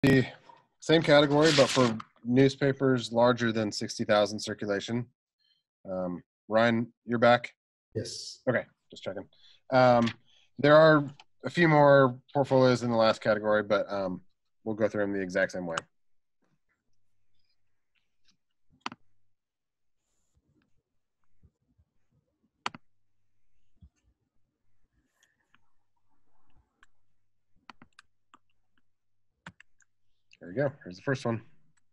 the same category, but for newspapers larger than 60,000 circulation. Ryan, you're back? Yes. Okay, just checking. There are a few more portfolios in the last category, but we'll go through them the exact same way. There we go. Here's the first one.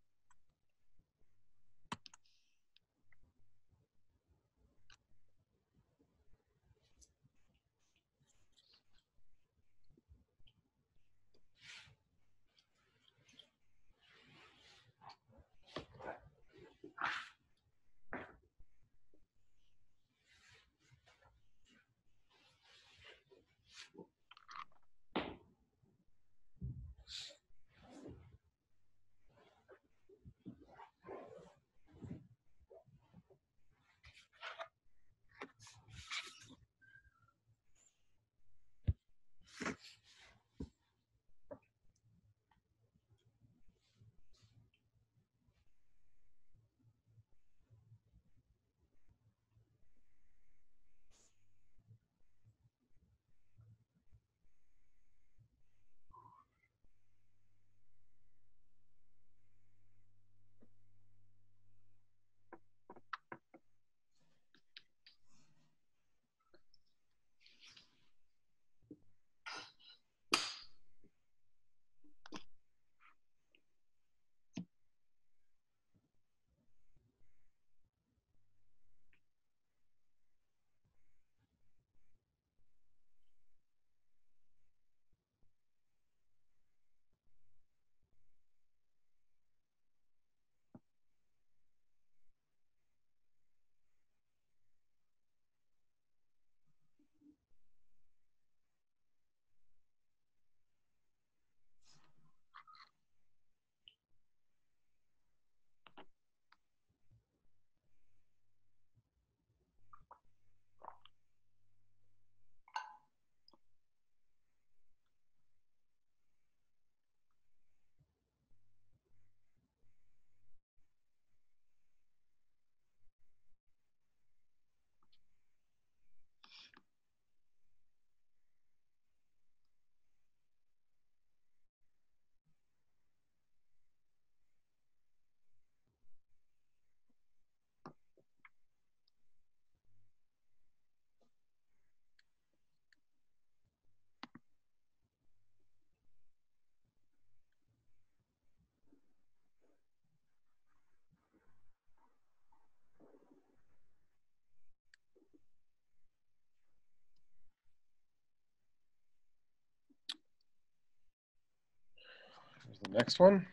Here's the next one.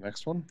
Next one.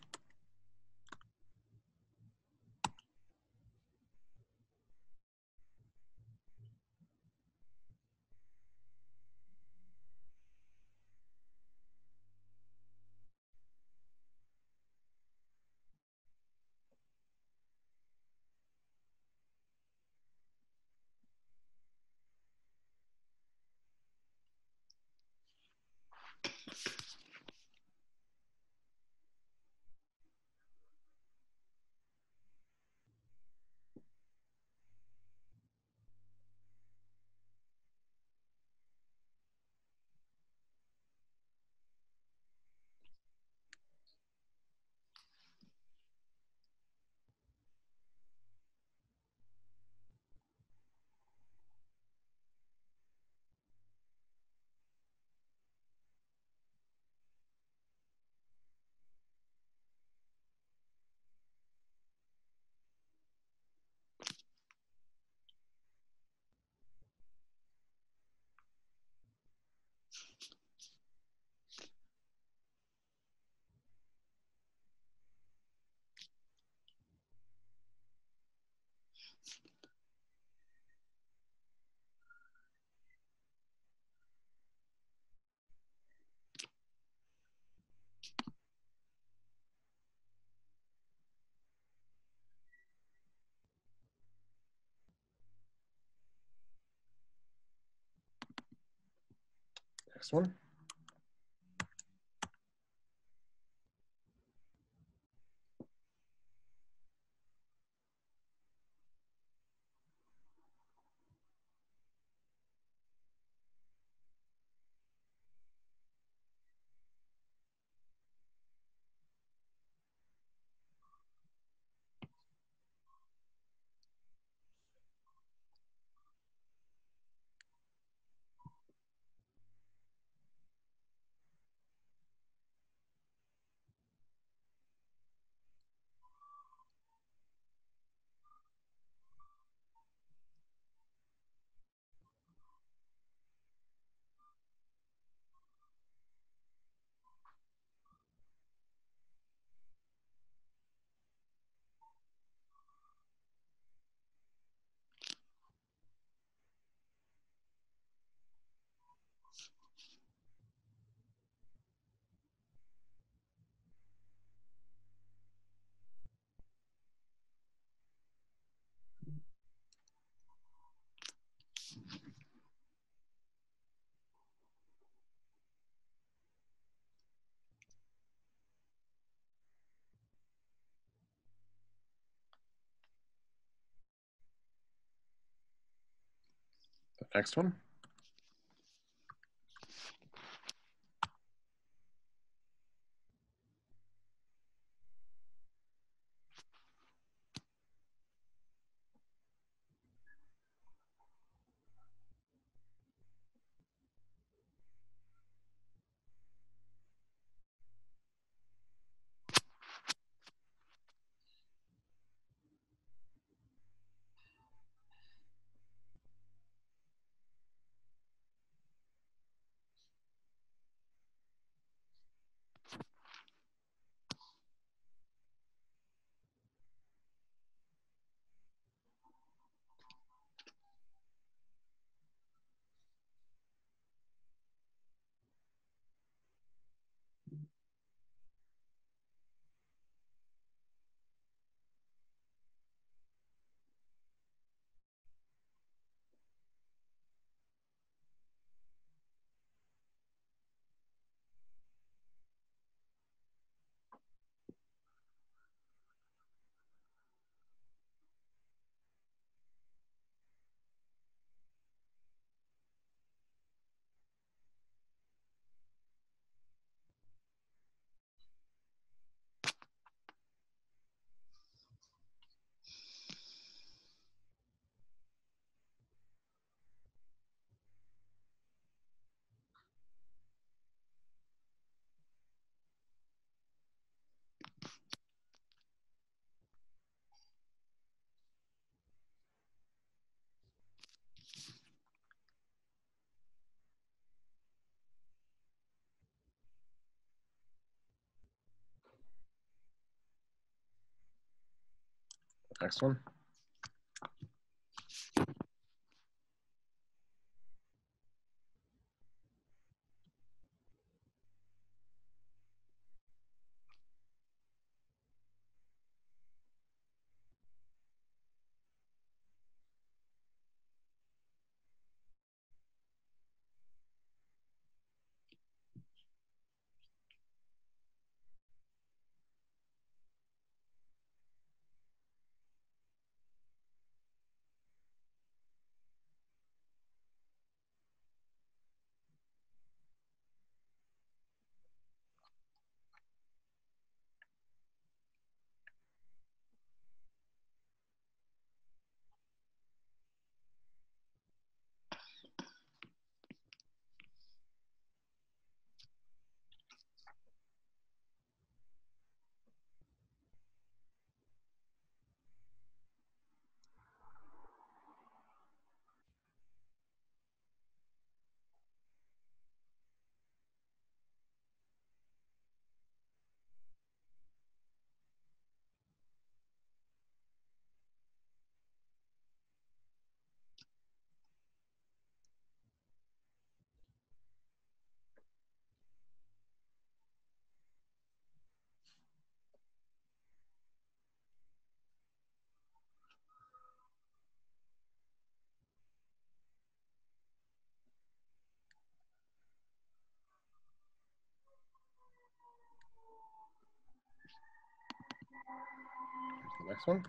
Next one. The next one. Next one. Next one.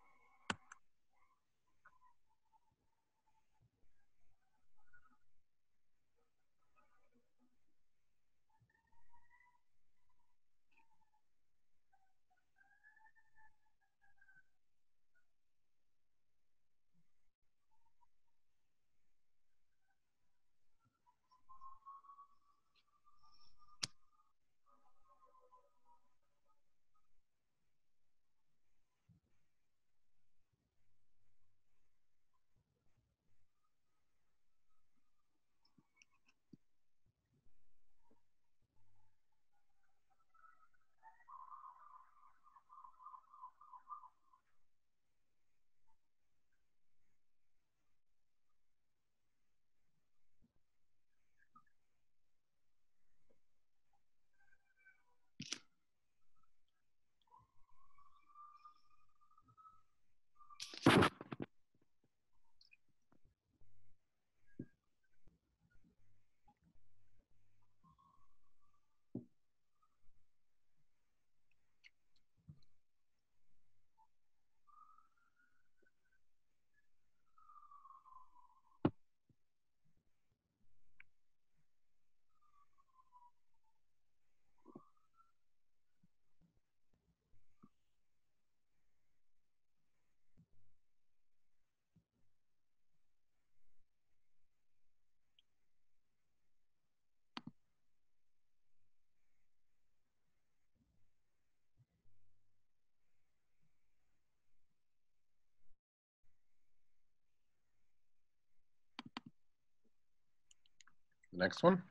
Next one.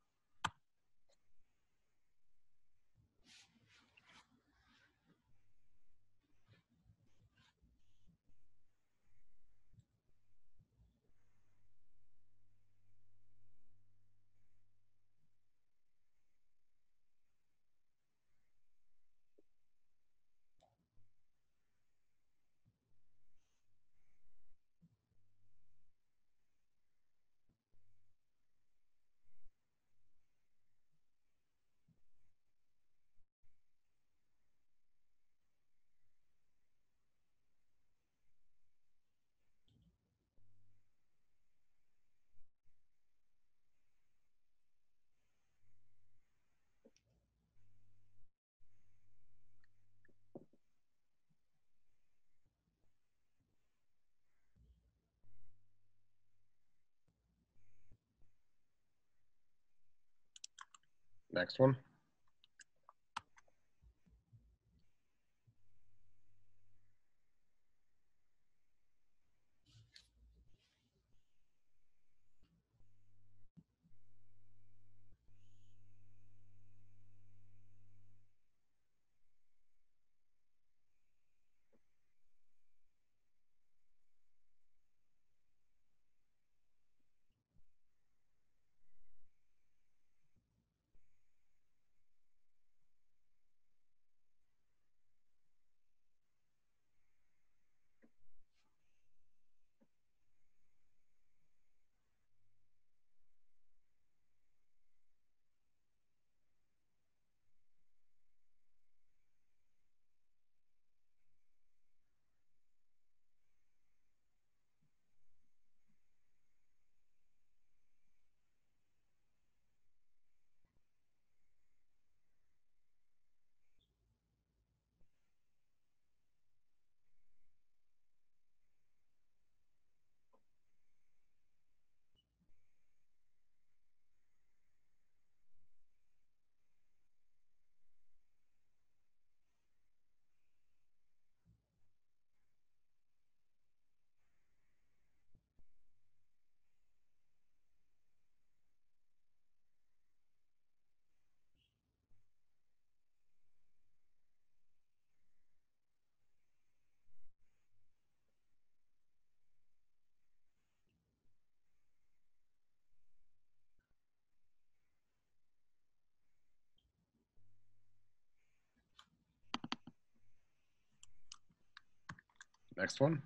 Next one. Next one.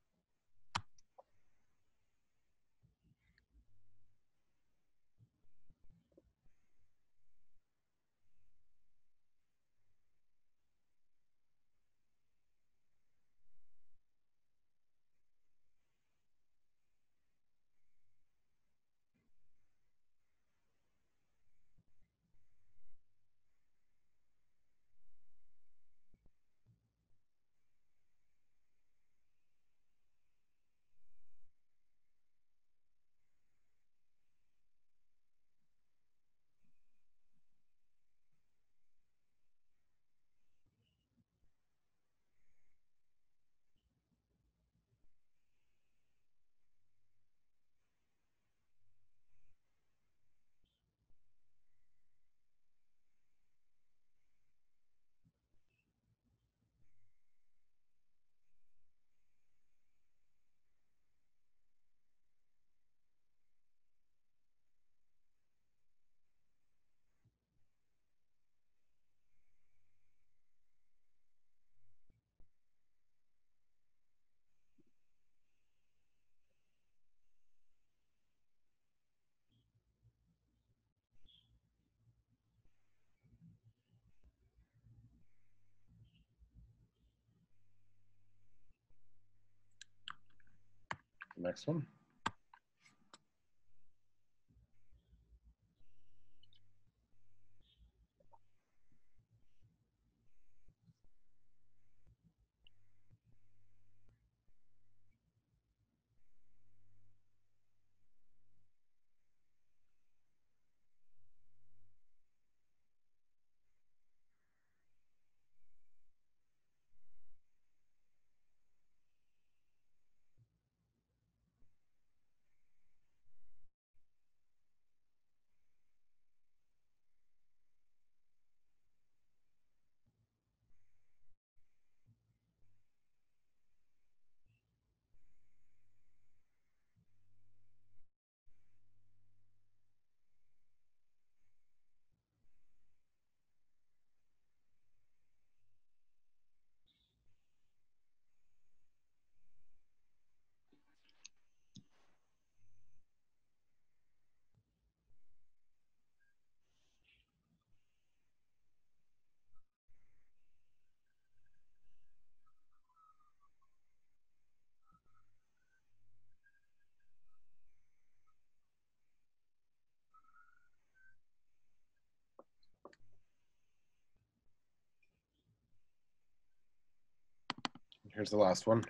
Next one. Here's the last one.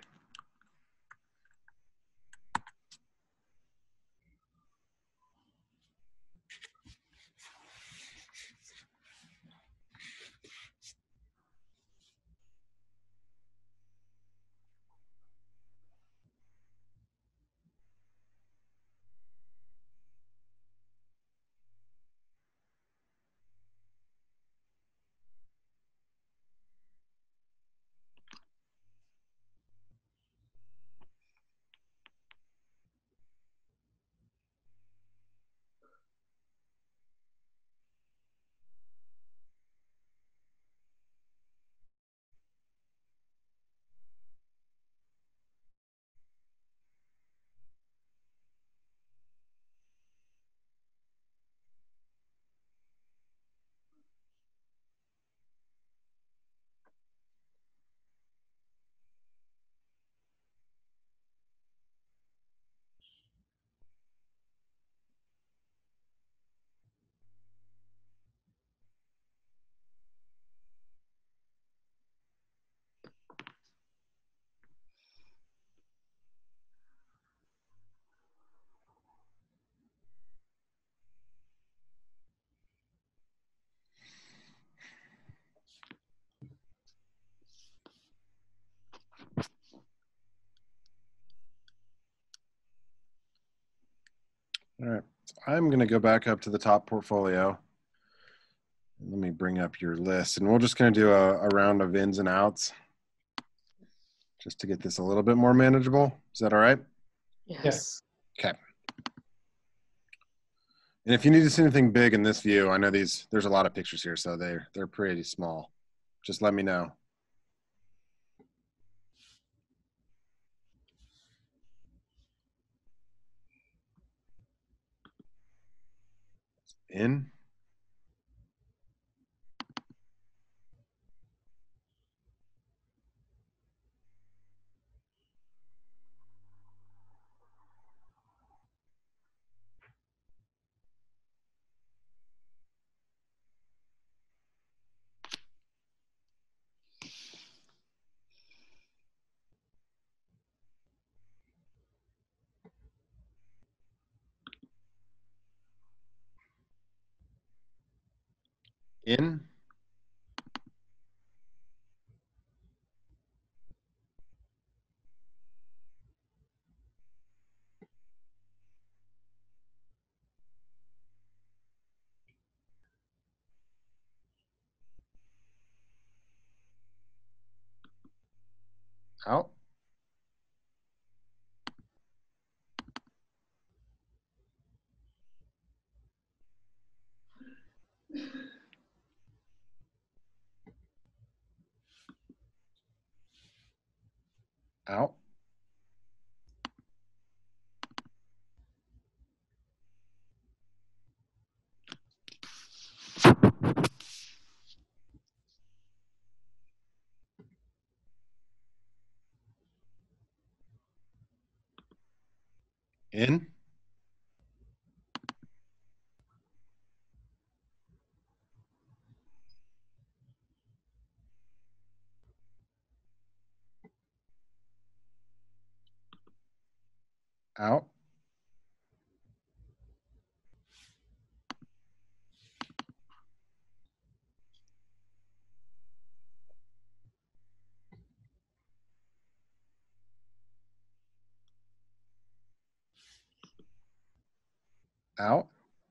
All right, so I'm going to go back up to the top portfolio. Let me bring up your list, and we're just going to do a round of ins and outs just to get this a little bit more manageable. Is that all right? Yes. Okay. And if you need to see anything big in this view, I know there's a lot of pictures here, so they're pretty small. Just let me know. In. In. Out. Out. In. Out. Out.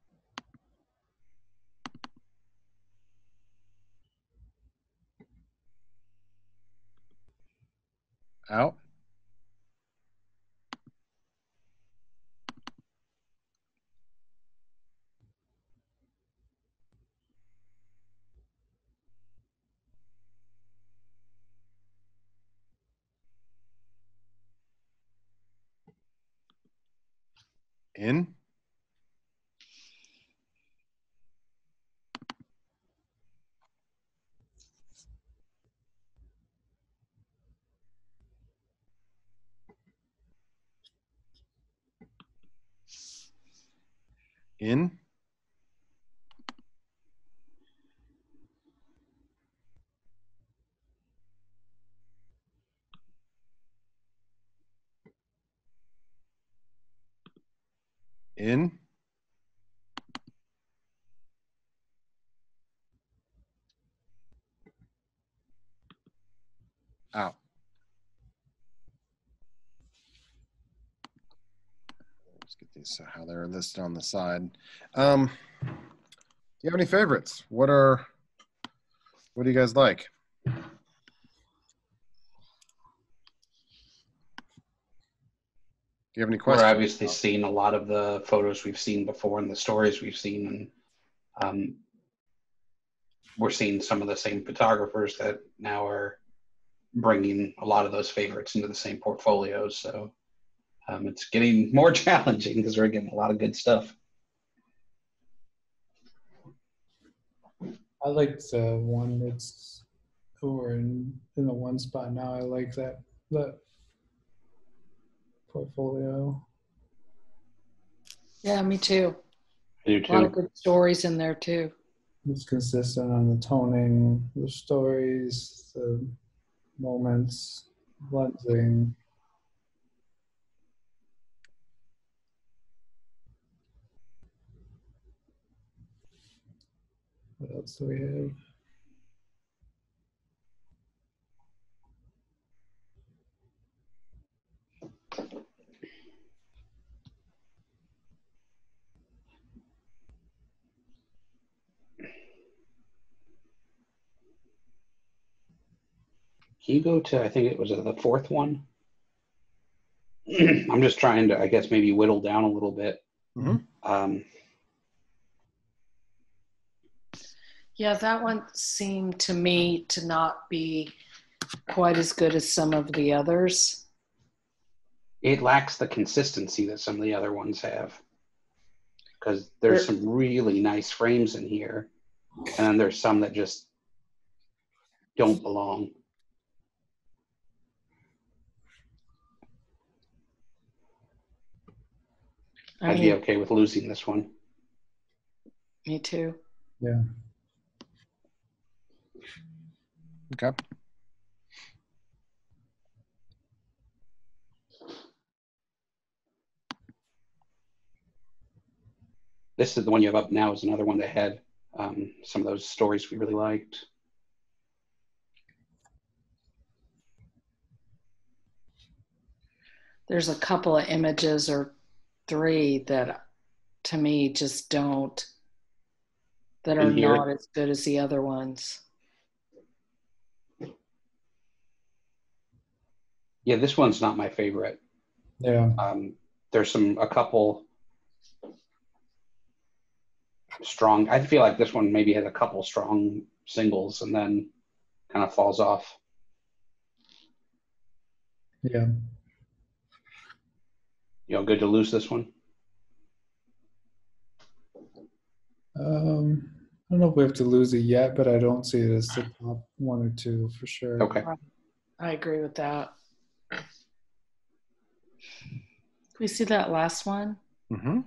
Out. In. In. In. Out. Let's get these how they're listed on the side. Do you have any favorites? What do you guys like? Do you have any We're questions? obviously seeing a lot of the photos we've seen before and the stories we've seen, and we're seeing some of the same photographers that now are bringing a lot of those favorites into the same portfolios. So it's getting more challenging because we're getting a lot of good stuff. I like the one that's over in the one spot now. I like that portfolio. Yeah, me too. I do A lot too. of good stories in there too. It's consistent on the toning, the stories, the moments, lensing. What else do we have? Can you go to, I think it was the fourth one? I'm just trying to, I guess, maybe whittle down a little bit. Mm-hmm. Yeah, that one seemed to me to not be quite as good as some of the others. It lacks the consistency that some of the other ones have. because there's some really nice frames in here, and then there's some that just don't belong. I'd be okay with losing this one. Me too. Yeah. Okay. This is the one you have up now, is another one that had some of those stories we really liked. There's a couple of images or 3 that to me just don't, that are not as good as the other ones. Yeah, this one's not my favorite. Yeah. There's a couple strong, I feel like this one maybe has a couple strong singles and then kind of falls off. Yeah. You know, good to lose this one? I don't know if we have to lose it yet, but I don't see it as the top 1 or 2 for sure. Okay. I agree with that. Can we see that last one? Mm-hmm.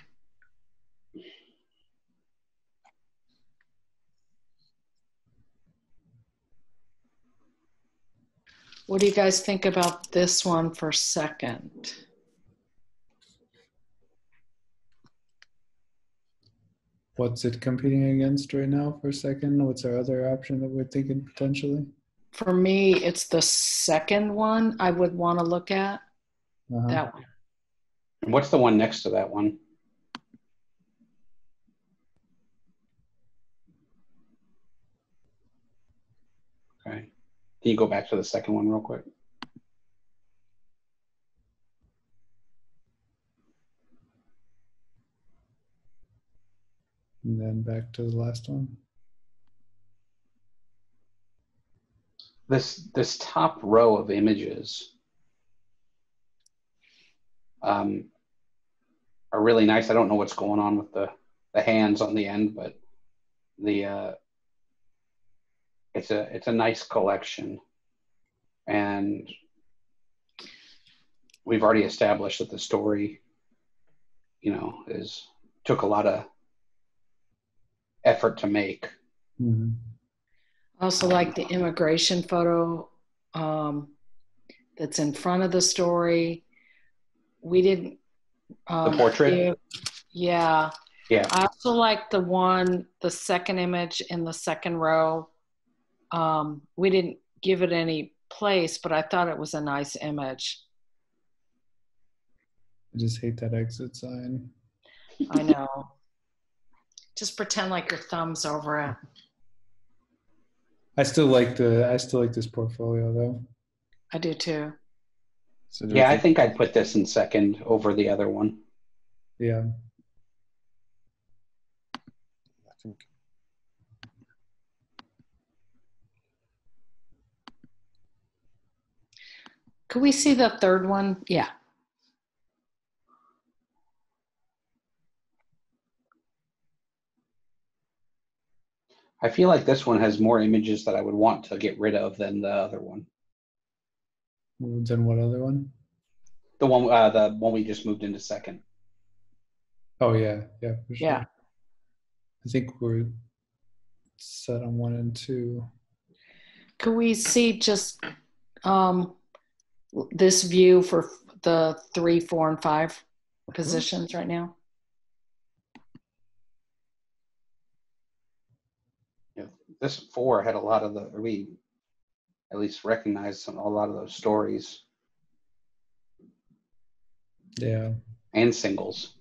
What do you guys think about this one for second? What's it competing against right now for second? What's our other option that we're thinking potentially? For me, it's the second one I would want to look at. That one. And what's the one next to that one? Okay. Can you go back to the second one real quick? And then back to the last one. This top row of images are really nice. I don't know what's going on with the hands on the end, but it's a nice collection, and we've already established that the story, you know, took a lot of effort to make. Mm-hmm. I also like the immigration photo that's in front of the story. We didn't. The portrait? Yeah. Yeah. I also like the second image in the second row. We didn't give it any place, but I thought it was a nice image. I just hate that exit sign. I know. Just pretend like your thumb's over it. I still like this portfolio though. I do too. So I think I'd put this in second over the other one. Yeah. I think. Could we see the third one? Yeah. I feel like this one has more images that I would want to get rid of than the other one. Then what other one? The one we just moved into second. Oh yeah, for sure. Yeah. I think we're set on 1 and 2. Could we see just this view for the 3, 4, and 5 positions right now? Yeah, this 4 had a lot of we at least recognized a lot of those stories. Yeah. And singles.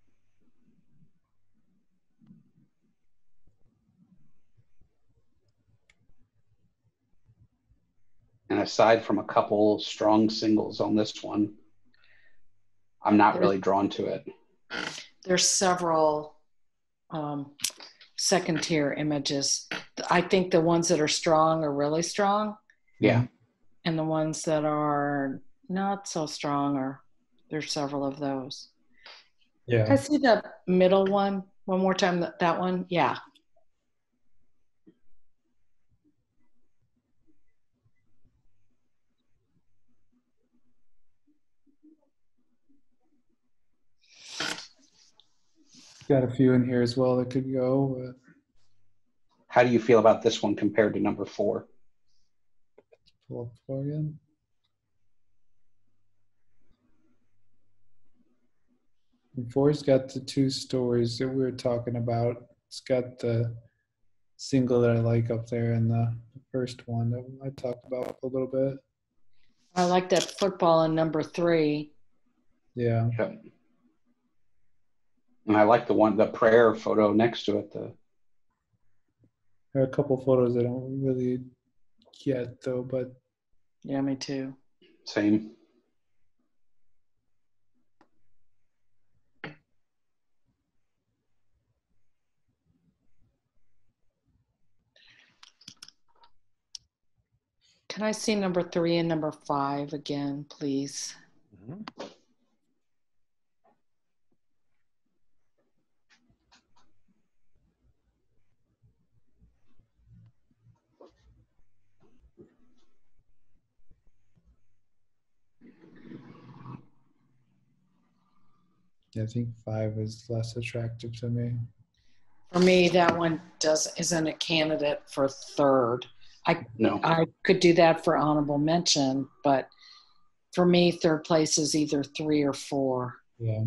And aside from a couple strong singles on this one, I'm not really drawn to it. There's several second tier images. I think the ones that are strong are really strong. Yeah. And the ones that are not so strong there's several of those. Yeah. Can I see the middle one one more time? That one? Yeah. Got a few in here as well that could go. But How do you feel about this one compared to number 4? pull up four again. And four's got the 2 stories that we were talking about. It's got the single that I like up there and the first one that I talked about a little bit. I like that football in number 3. Yeah. Yep. And I like the prayer photo next to it. There are a couple photos I don't really get though, but Yeah, me too. Same. Can I see number 3 and number 5 again, please? Mm-hmm. I think 5 is less attractive to me. For me, that one isn't a candidate for 3rd. No. I could do that for honorable mention, but for me, 3rd place is either 3 or 4. Yeah.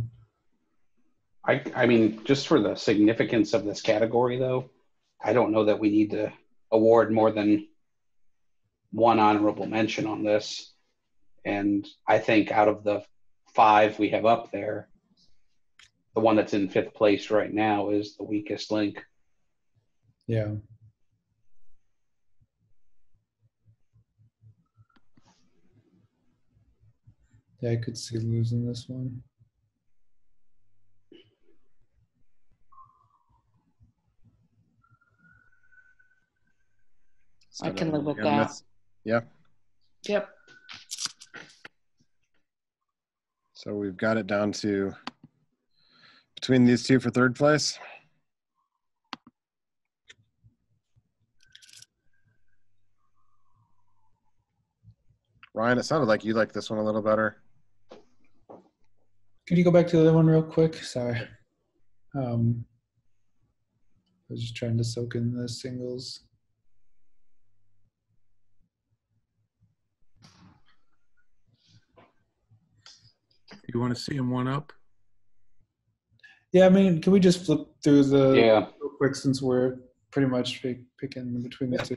I mean, just for the significance of this category, though, I don't know that we need to award more than one honorable mention on this. And I think out of the 5 we have up there, the one that's in 5th place right now is the weakest link. Yeah. Yeah, I could see losing this one. So I can live with again, that. Yeah. Yep. So we've got it down to between these two for 3rd place. Ryan, it sounded like you like this one a little better. Could you go back to the other one real quick? Sorry. I was just trying to soak in the singles. You want to see him one up? Yeah, I mean, can we just flip through the Yeah. real quick since we're pretty much picking between the two?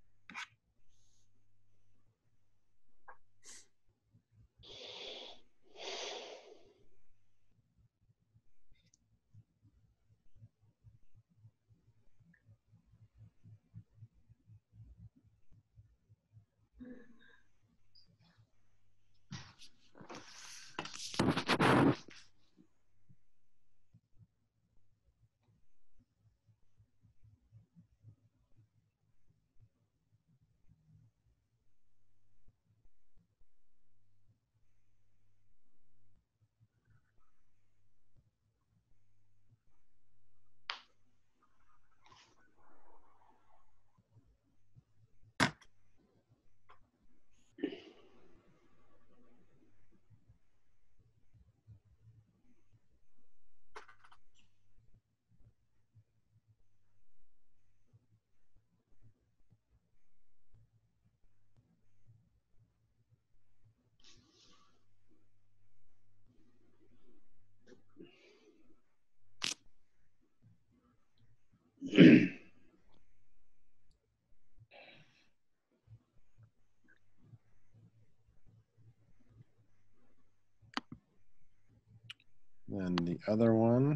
And the other one.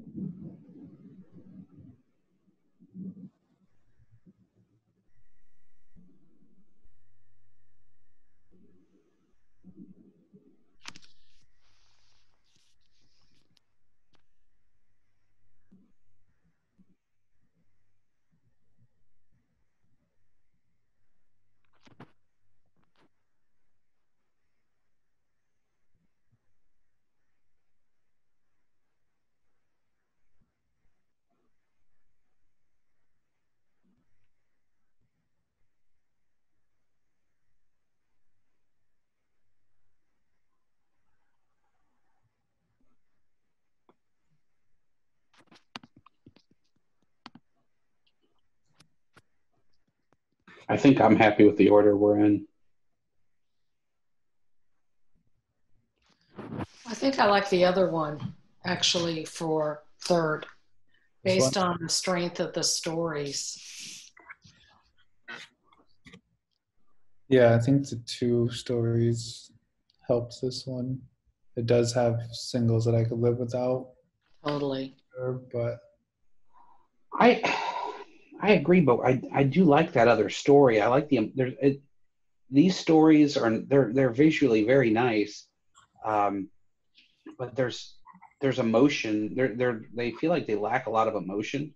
I think I'm happy with the order we're in. I think I like the other one actually for third, This based one? on the strength of the stories. Yeah, I think the 2 stories helps this one. It does have singles that I could live without, Totally. but I agree, but I do like that other story. I like these stories are they're visually very nice, but there's emotion. They feel like they lack a lot of emotion.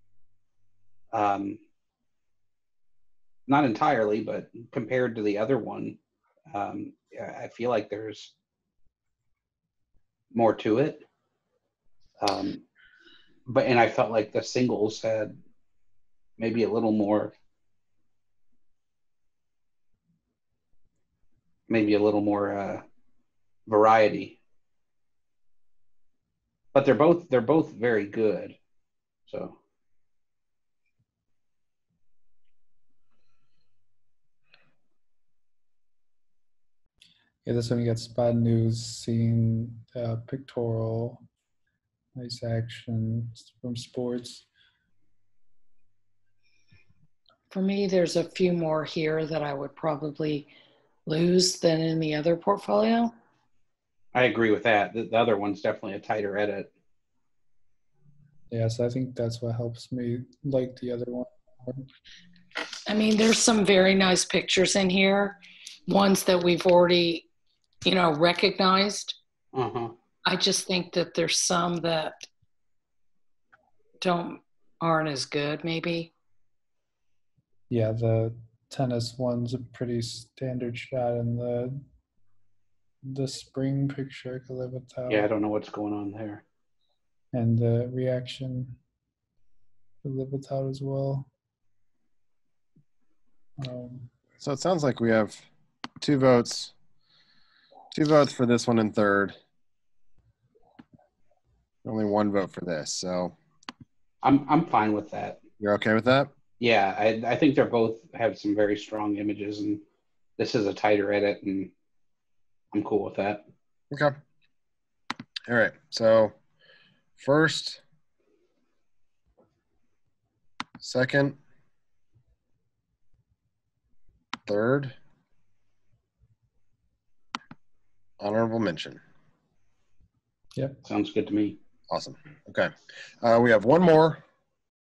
Not entirely, but compared to the other one, I feel like there's more to it. But I felt like the singles had maybe a little more, variety. But they're both very good. So yeah, this one you got spot news, scene, pictorial, nice action from sports. For me, there's a few more here that I would probably lose than in the other portfolio. I agree with that. The other one's definitely a tighter edit. Yeah, so I think that's what helps me like the other one. I mean, there's some very nice pictures in here, ones that we've already, recognized. Uh-huh. I just think that there's some that aren't as good, maybe. Yeah, the tennis one's a pretty standard shot, and the spring picture I could live without. Yeah, I don't know what's going on there. And the reaction could live without as well. So it sounds like we have 2 votes. 2 votes for this one in third. Only 1 vote for this. So I'm fine with that. you're okay with that? Yeah, I think they're both have some very strong images, and this is a tighter edit, and I'm cool with that. Okay. All right. So first, second, third, honorable mention. Yep. Sounds good to me. Awesome. Okay. We have one more